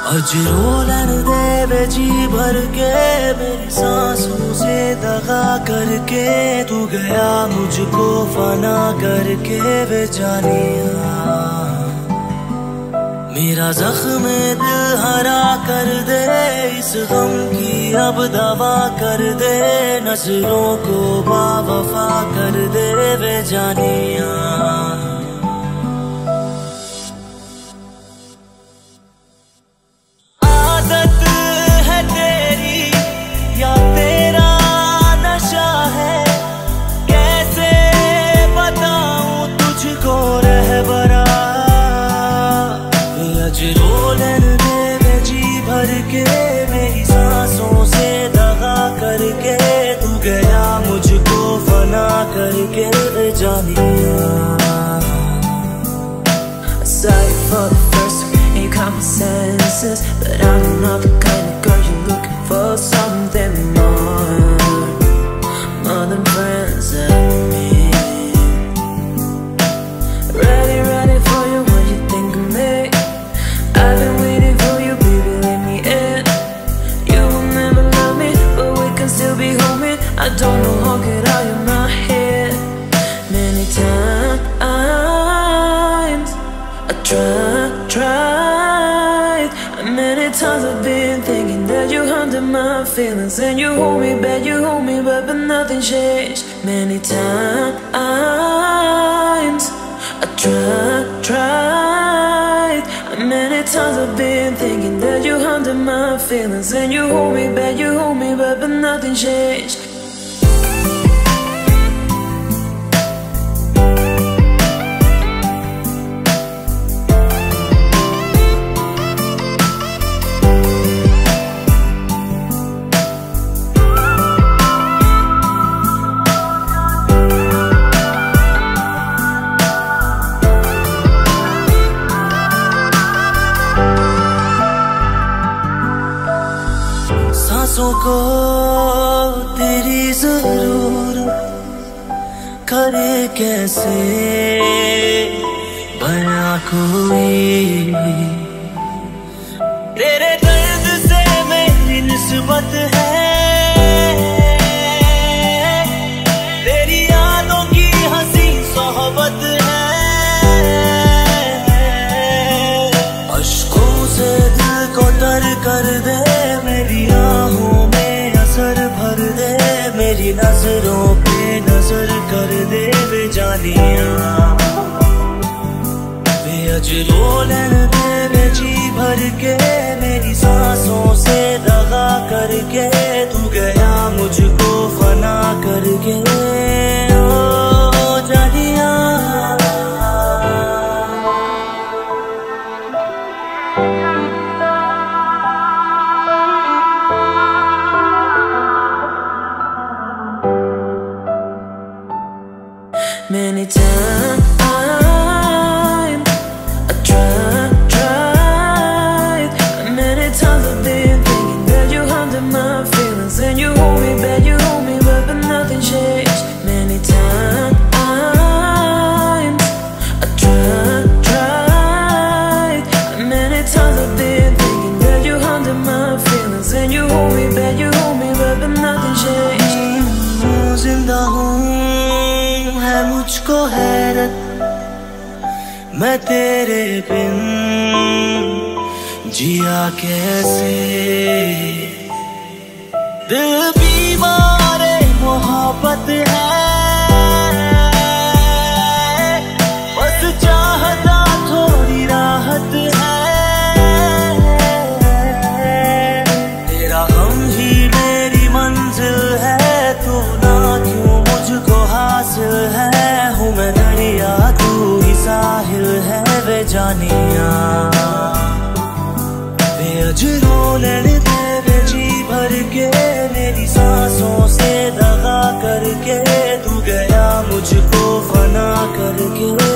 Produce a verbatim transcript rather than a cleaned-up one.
अजरोलन दे जी भर के मेरी सांसों से दगा करके तू गया मुझको फना करके वे जानिया। मेरा जख्म दिल हरा कर दे, इस गम की अब दवा कर दे, नजरों को बावफा कर दे वे जानिया। अजरोलन दे जी भर के मेरी सांसों से दगा करके तू गया मुझको फना करके जानिया। Sorry for the first ain't common senses, but I'm not the kind of girl you're looking for. Something more, more than friends and me. Ready, ready for you, what you think of me? I've been waiting for you, baby, let me in. You will never love me, but we can still be homie. I don't know how get out of my head. Many times I tried, tried. Many times I've been thinking that you haunted my feelings, and you hold me back, you hold me back, but nothing changed. Many times I tried, tried. Many times I've been thinking that you haunted my feelings, and you hold me back, you hold me back, but nothing changed. सांसों को तेरी जरूरत करे कैसे बना कोई, तेरे दर्द से मेरी निस्बत है, तेरी यादों की हंसी सोहबत है। अश्कों से दिल को तर कर दे, मेरी आहों में असर भर दे, मेरी नजरों पे नजर कर दे वे जानिया। वे अजरोलन दे जी भर के मेरी सांसों से दगा करके तू गया मुझको फना करके ओ जानिया। Many times I tried, tried. Many times I've been thinking that you haunted my feelings, and you hold me back, you hold me back, but nothing changed. Many times I tried, tried. Many times I've been thinking that you haunted my feelings, and you hold me back, you hold me back, but nothing changed. जिंदा हूँ है मुझको हैरत, मैं तेरे बिन जिया कैसे। दिल बीमारे मोहब्बत है, बस चाहता थोड़ी राहत है। तेरा हम ही मेरी मंजिल है, तू ना क्यों मुझको हासिल है। हूँ मैं दरिया तू ही साहिल है वे जानिया। वे अजरोलन दे जी भर के मेरी सांसों से दगा करके तू गया मुझको फना करके।